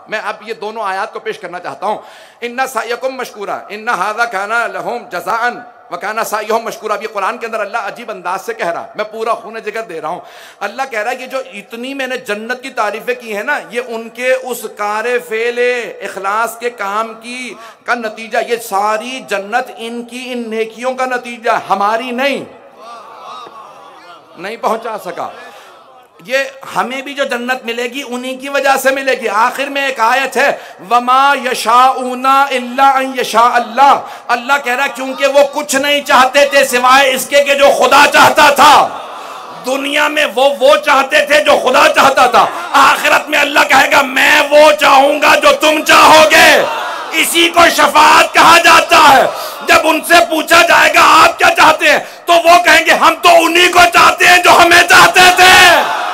मैं अब ये दोनों आयात को पेश करना चाहता हूँ। इन्ना सायकुम मशकूरा इन्ना हादा काना लहुम जज़ाअन वकाना सायहुम मशकूरा। अब ये कुरान के अंदर अल्लाह अजीब अंदाज से कह रहा है, मैं पूरा खून जिगर दे रहा हूँ। अल्लाह कह रहा है कि जो इतनी मैंने जन्नत की तारीफें की है ना, ये उनके उस कारे फेले इखलास के काम की का नतीजा, ये सारी जन्नत इनकी इन नेकियों का नतीजा, हमारी नहीं पहुंचा सका। ये हमें भी जो जन्नत मिलेगी उन्हीं की वजह से मिलेगी। आखिर में एक आयत है, वमा यशाऊना इल्ला अन यशा अल्लाह। अल्लाह कह रहा है क्योंकि वो कुछ नहीं चाहते थे सिवाय इसके कि जो खुदा चाहता था। दुनिया में वो चाहते थे जो खुदा चाहता था। आखिरत में अल्लाह कहेगा मैं वो चाहूंगा जो तुम चाहोगे। इसी को शफाअत कहा जाता है। जब उनसे पूछा जाएगा आप क्या चाहते हैं, तो वो कहेंगे हम तो उन्हीं को चाहते हैं जो हमें चाहते थे।